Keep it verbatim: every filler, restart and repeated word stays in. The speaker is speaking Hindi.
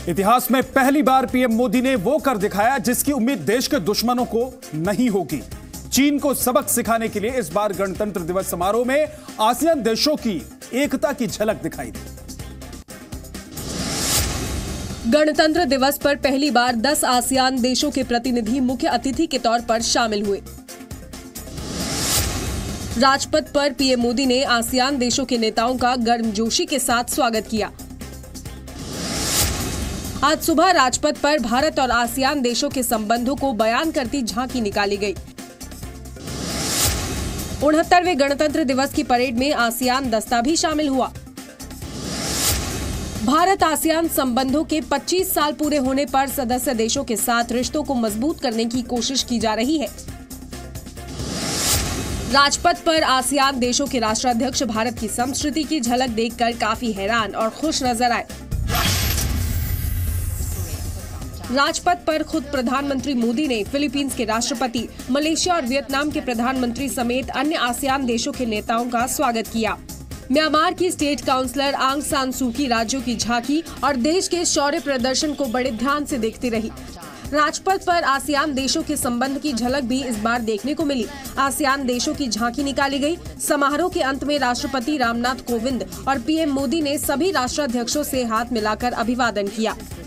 इतिहास में पहली बार पीएम मोदी ने वो कर दिखाया जिसकी उम्मीद देश के दुश्मनों को नहीं होगी। चीन को सबक सिखाने के लिए इस बार गणतंत्र दिवस समारोह में आसियान देशों की एकता की झलक दिखाई दी। गणतंत्र दिवस पर पहली बार दस आसियान देशों के प्रतिनिधि मुख्य अतिथि के तौर पर शामिल हुए। राजपथ पर पीएम मोदी ने आसियान देशों के नेताओं का गर्मजोशी के साथ स्वागत किया। आज सुबह राजपथ पर भारत और आसियान देशों के संबंधों को बयान करती झांकी निकाली गई। उनहत्तरवें गणतंत्र दिवस की परेड में आसियान दस्ता भी शामिल हुआ। भारत आसियान संबंधों के पच्चीस साल पूरे होने पर सदस्य देशों के साथ रिश्तों को मजबूत करने की कोशिश की जा रही है। राजपथ पर आसियान देशों के राष्ट्राध्यक्ष भारत की संस्कृति की झलक देखकर काफी हैरान और खुश नजर आए। राजपथ पर खुद प्रधानमंत्री मोदी ने फिलीपींस के राष्ट्रपति, मलेशिया और वियतनाम के प्रधानमंत्री समेत अन्य आसियान देशों के नेताओं का स्वागत किया। म्यांमार की स्टेट काउंसलर आंग सान सू की राज्यों की झांकी और देश के शौर्य प्रदर्शन को बड़े ध्यान से देखती रही। राजपथ पर आसियान देशों के संबंध की झलक भी इस बार देखने को मिली। आसियान देशों की झांकी निकाली गई। समारोह के अंत में राष्ट्रपति रामनाथ कोविंद और पीएम मोदी ने सभी राष्ट्राध्यक्षों से हाथ मिलाकर अभिवादन किया।